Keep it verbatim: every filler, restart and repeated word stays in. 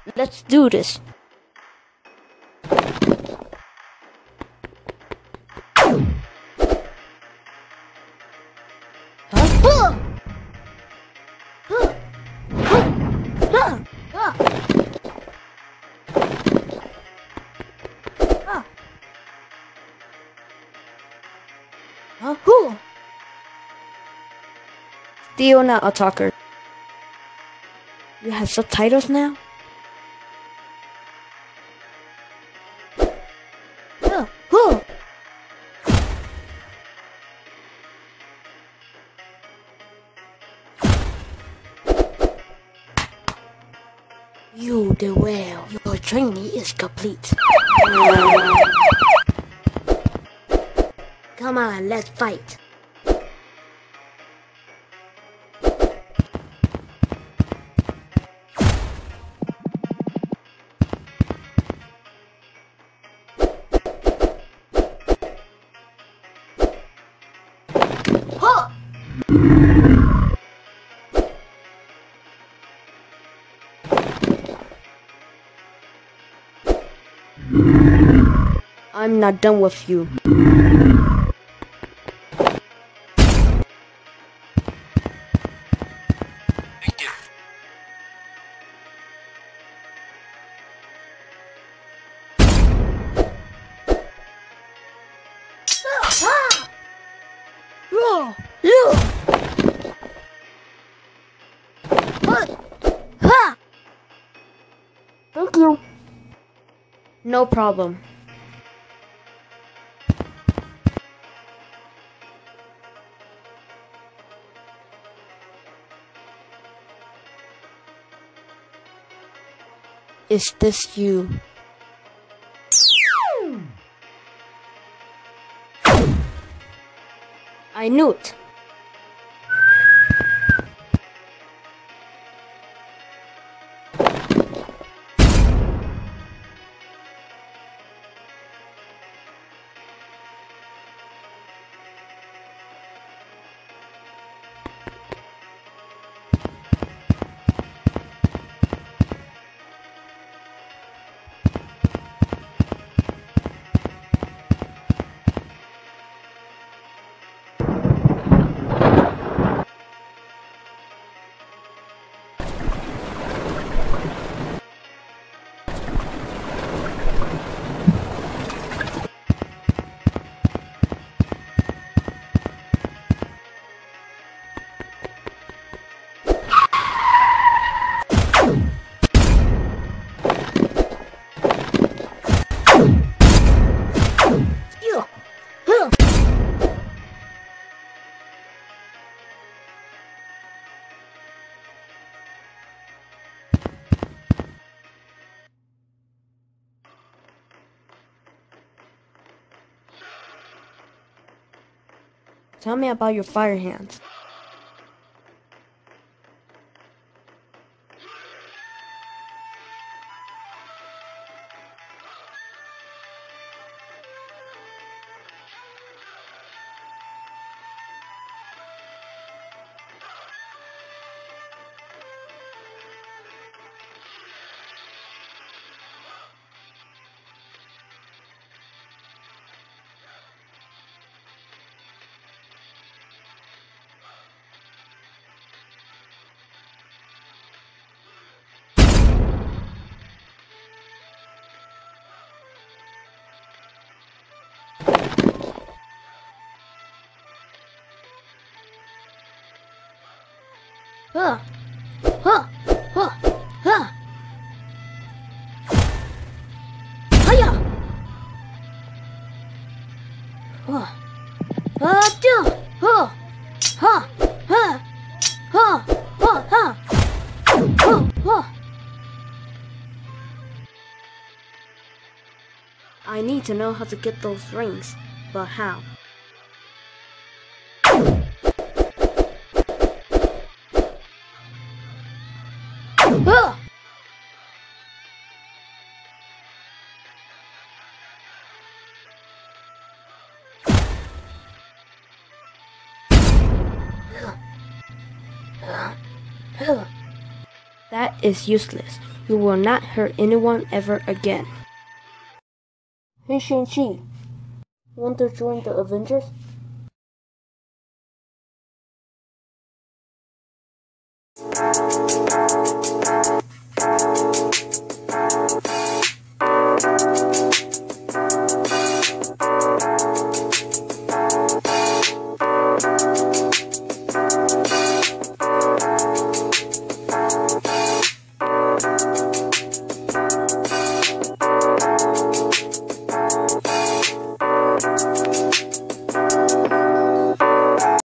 Let's do this. Huh? Who? Still not a talker. You have subtitles now? Huh? Who? You did well. Your training is complete. Come on, let's fight. Huh? I'm not done with you. Thank you. Ah! Roar! Roar! What? Ha! Thank you. No problem. Is this you? I knew it. Tell me about your fire hands. Huh? Huh? Huh? Huh? Hiya! Huh? Ah, do! Huh? Huh? Huh? Huh? Huh? Huh? Huh? Huh? I need to know how to get those rings, but how? Huh? That is useless. You will not hurt anyone ever again. Hey Shang-Chi, want to join the Avengers? Thank you.